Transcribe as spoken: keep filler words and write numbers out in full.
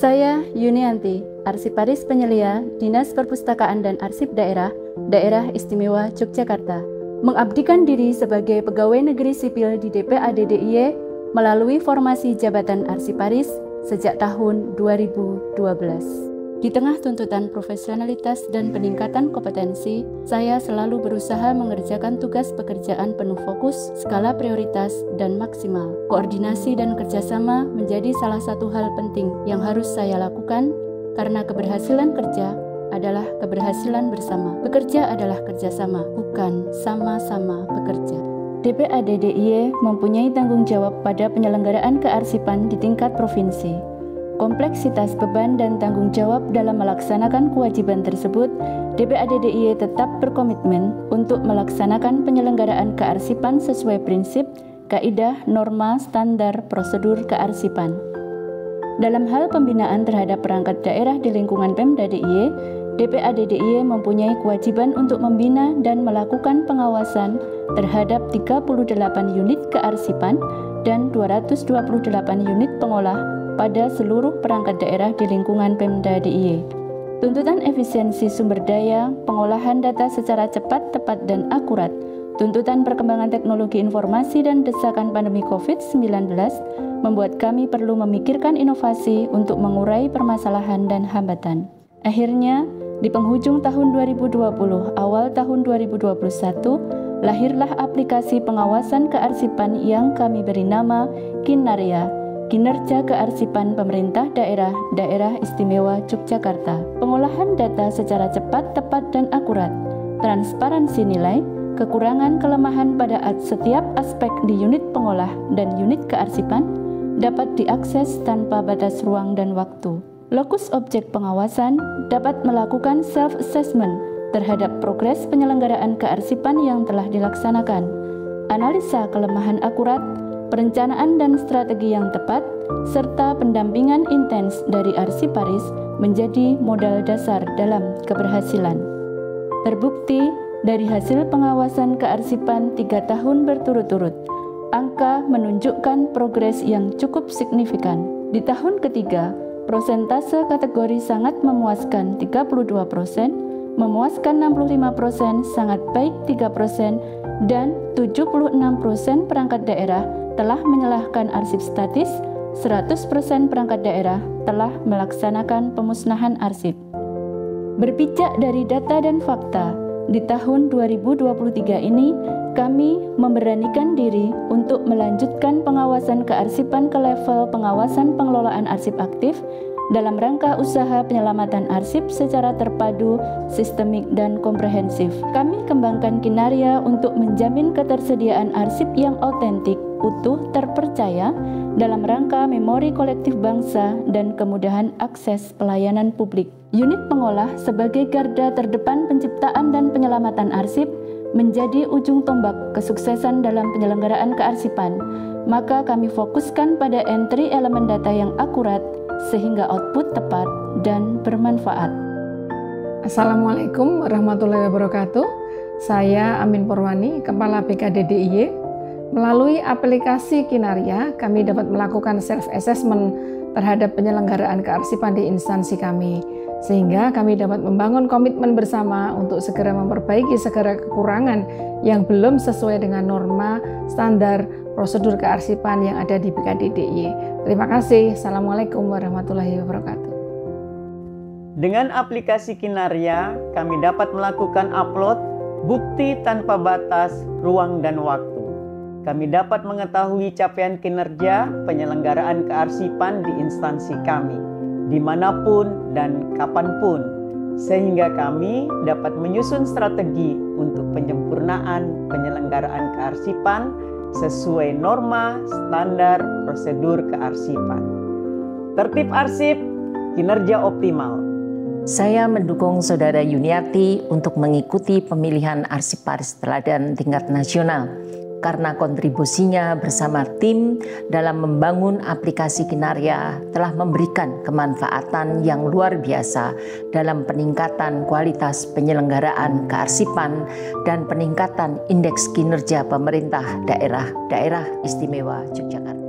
Saya Yunianti, Arsiparis Penyelia, Dinas Perpustakaan dan Arsip Daerah, Daerah Istimewa Yogyakarta, mengabdikan diri sebagai pegawai negeri sipil di D P A D D I Y melalui formasi jabatan Arsiparis sejak tahun dua ribu dua belas. Di tengah tuntutan profesionalitas dan peningkatan kompetensi, saya selalu berusaha mengerjakan tugas pekerjaan penuh fokus, skala prioritas, dan maksimal. Koordinasi dan kerjasama menjadi salah satu hal penting yang harus saya lakukan karena keberhasilan kerja adalah keberhasilan bersama. Bekerja adalah kerjasama, bukan sama-sama bekerja. D P A D D I Y mempunyai tanggung jawab pada penyelenggaraan kearsipan di tingkat provinsi. Kompleksitas beban dan tanggung jawab dalam melaksanakan kewajiban tersebut, D P A D D I Y tetap berkomitmen untuk melaksanakan penyelenggaraan kearsipan sesuai prinsip, kaidah, norma, standar, prosedur kearsipan. Dalam hal pembinaan terhadap perangkat daerah di lingkungan Pemda D I Y, D P A D D I Y mempunyai kewajiban untuk membina dan melakukan pengawasan terhadap tiga puluh delapan unit kearsipan dan dua ratus dua puluh delapan unit pengolah pada seluruh perangkat daerah di lingkungan Pemda D I Y. Tuntutan efisiensi sumber daya, pengolahan data secara cepat, tepat, dan akurat, tuntutan perkembangan teknologi informasi dan desakan pandemi covid sembilan belas membuat kami perlu memikirkan inovasi untuk mengurai permasalahan dan hambatan. Akhirnya, di penghujung tahun dua ribu dua puluh, awal tahun dua ribu dua puluh satu, lahirlah aplikasi pengawasan kearsipan yang kami beri nama Kinarya, Kinerja Kearsipan Pemerintah Daerah Daerah Istimewa Yogyakarta. Pengolahan data secara cepat, tepat, dan akurat, transparansi nilai, kekurangan kelemahan pada setiap aspek di unit pengolah dan unit kearsipan dapat diakses tanpa batas ruang dan waktu. Lokus objek pengawasan dapat melakukan self-assessment terhadap progres penyelenggaraan kearsipan yang telah dilaksanakan. Analisa kelemahan akurat, perencanaan dan strategi yang tepat, serta pendampingan intens dari Arsiparis menjadi modal dasar dalam keberhasilan. Terbukti dari hasil pengawasan kearsipan tiga tahun berturut-turut, angka menunjukkan progres yang cukup signifikan. Di tahun ketiga, prosentase kategori sangat memuaskan tiga puluh dua persen, memuaskan enam puluh lima persen, sangat baik tiga persen, dan tujuh puluh enam persen perangkat daerah telah menyalahkan arsip statis, seratus persen perangkat daerah telah melaksanakan pemusnahan arsip. Berpijak dari data dan fakta, di tahun dua ribu dua puluh tiga ini, kami memberanikan diri untuk melanjutkan pengawasan kearsipan ke level pengawasan pengelolaan arsip aktif dalam rangka usaha penyelamatan arsip secara terpadu, sistemik, dan komprehensif. Kami kembangkan Kinarya untuk menjamin ketersediaan arsip yang autentik, utuh, terpercaya dalam rangka memori kolektif bangsa dan kemudahan akses pelayanan publik. Unit pengolah sebagai garda terdepan penciptaan dan penyelamatan arsip menjadi ujung tombak kesuksesan dalam penyelenggaraan kearsipan. Maka kami fokuskan pada entry elemen data yang akurat sehingga output tepat dan bermanfaat. Assalamualaikum warahmatullahi wabarakatuh. Saya Amin Purwani, Kepala B K D D I Y. Melalui aplikasi Kinarya, kami dapat melakukan self-assessment terhadap penyelenggaraan kearsipan di instansi kami, sehingga kami dapat membangun komitmen bersama untuk segera memperbaiki segala kekurangan yang belum sesuai dengan norma, standar, prosedur kearsipan yang ada di B K D D I Y. Terima kasih. Assalamualaikum warahmatullahi wabarakatuh. Dengan aplikasi Kinarya, kami dapat melakukan upload bukti tanpa batas, ruang, dan waktu. Kami dapat mengetahui capaian kinerja penyelenggaraan kearsipan di instansi kami, dimanapun dan kapanpun, sehingga kami dapat menyusun strategi untuk penyempurnaan penyelenggaraan kearsipan sesuai norma, standar, prosedur kearsipan. Tertib arsip, kinerja optimal. Saya mendukung Saudara Yuniati untuk mengikuti pemilihan Arsiparis Teladan tingkat nasional karena kontribusinya bersama tim dalam membangun aplikasi Kinarya telah memberikan kemanfaatan yang luar biasa dalam peningkatan kualitas penyelenggaraan kearsipan dan peningkatan indeks kinerja pemerintah daerah Daerah Istimewa Yogyakarta.